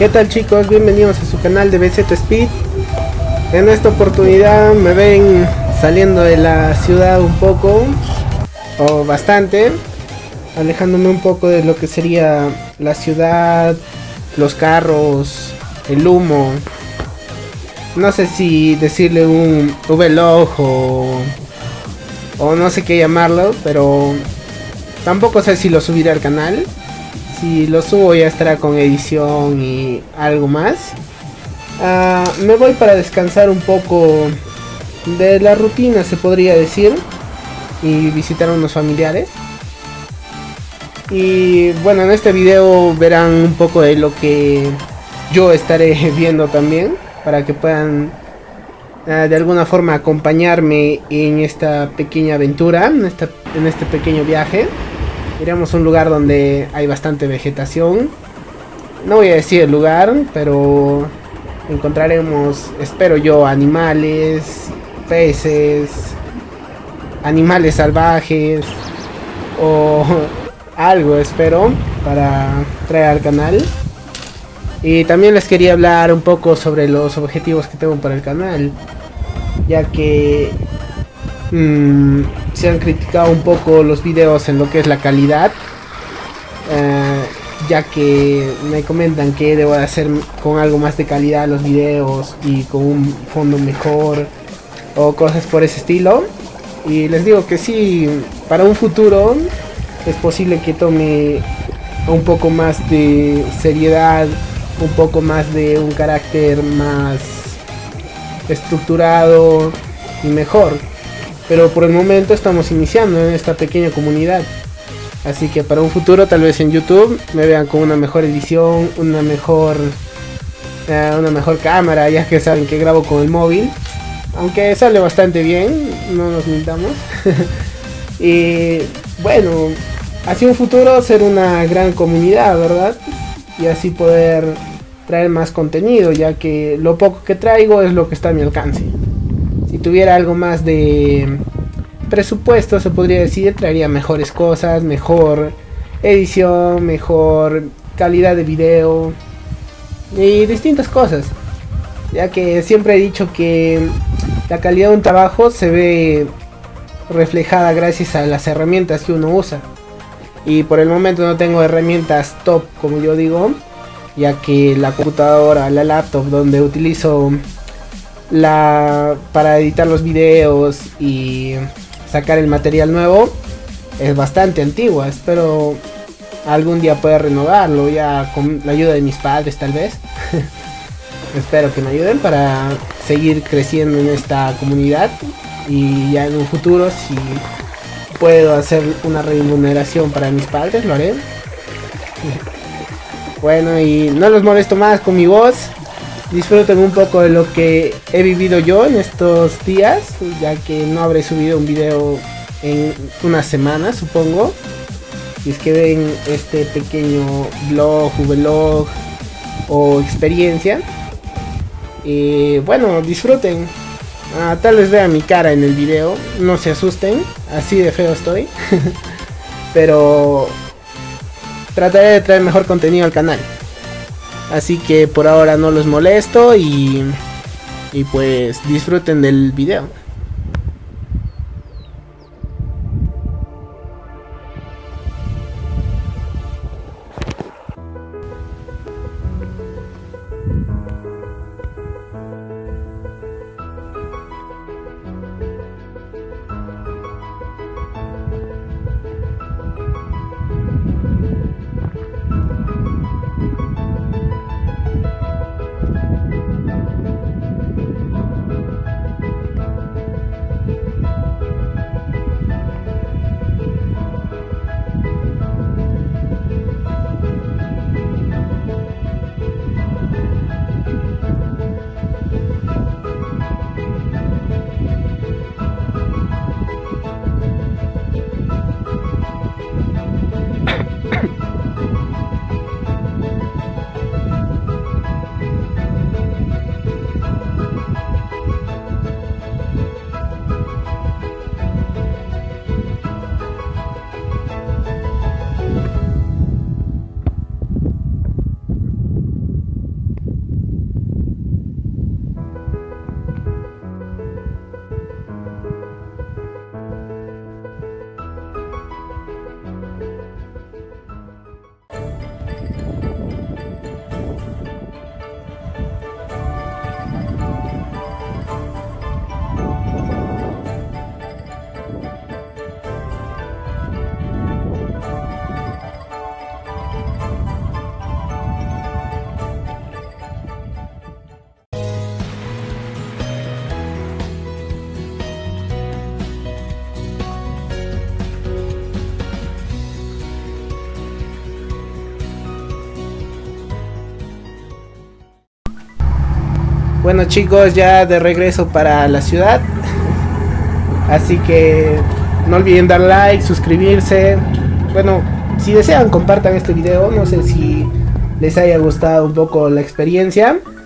¿Qué tal, chicos? Bienvenidos a su canal de BZ Speed. En esta oportunidad me ven saliendo de la ciudad un poco, o bastante, alejándome un poco de lo que sería la ciudad, los carros, el humo. No sé si decirle un vlog o no sé qué llamarlo, pero tampoco sé si lo subiré al canal. Si lo subo ya estará con edición y algo más. Me voy para descansar un poco de la rutina, se podría decir, y visitar a unos familiares. Y bueno, en este video verán un poco de lo que yo estaré viendo también, para que puedan de alguna forma acompañarme en esta pequeña aventura, en este pequeño viaje. Iremos a un lugar donde hay bastante vegetación. No voy a decir el lugar, pero encontraremos, espero yo, animales, peces, animales salvajes o algo, espero, para traer al canal. Y también les quería hablar un poco sobre los objetivos que tengo para el canal, ya que se han criticado un poco los videos en lo que es la calidad, ya que me comentan que debo de hacer con algo más de calidad los videos y con un fondo mejor o cosas por ese estilo. Y les digo que sí, para un futuro es posible que tome un poco más de seriedad, un poco más de un carácter más estructurado y mejor. Pero por el momento estamos iniciando en esta pequeña comunidad. Así que para un futuro, tal vez en YouTube, me vean con una mejor edición, una mejor cámara, ya que saben que grabo con el móvil. Aunque sale bastante bien, no nos mintamos. Y bueno, hacia un futuro ser una gran comunidad, ¿verdad? Y así poder traer más contenido, ya que lo poco que traigo es lo que está a mi alcance. Si tuviera algo más de presupuesto, se podría decir, traería mejores cosas, mejor edición, mejor calidad de video y distintas cosas, ya que siempre he dicho que la calidad de un trabajo se ve reflejada gracias a las herramientas que uno usa. Y por el momento no tengo herramientas top, como yo digo, ya que la computadora, la laptop donde utilizo para editar los videos y sacar el material nuevo es bastante antigua. Espero algún día poder renovarlo, ya con la ayuda de mis padres tal vez. Espero que me ayuden para seguir creciendo en esta comunidad, y ya en un futuro, si puedo hacer una remuneración para mis padres, lo haré. Bueno, y no los molesto más con mi voz. Disfruten un poco de lo que he vivido yo en estos días, ya que no habré subido un video en una semana, supongo. Si es que ven este pequeño vlog o experiencia. Y bueno, disfruten. Tal vez vean mi cara en el video, no se asusten, así de feo estoy. Pero trataré de traer mejor contenido al canal. Así que por ahora no los molesto y pues disfruten del video. bueno chicos, ya de regreso para la ciudad. Así que no olviden dar like, suscribirse. Bueno, si desean compartan este video. No sé si les haya gustado un poco la experiencia.